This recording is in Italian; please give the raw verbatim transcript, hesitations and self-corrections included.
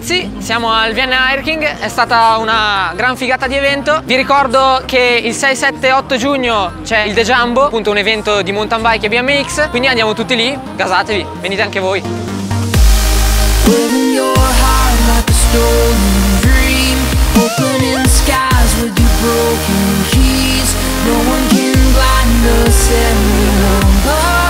ragazzi, siamo al Vienna Hiking, è stata una gran figata di evento. Vi ricordo che il sei, sette, otto giugno c'è il The Jumbo, appunto un evento di mountain bike e B M X, quindi andiamo tutti lì, gasatevi, venite anche voi. No one can blind us any longer.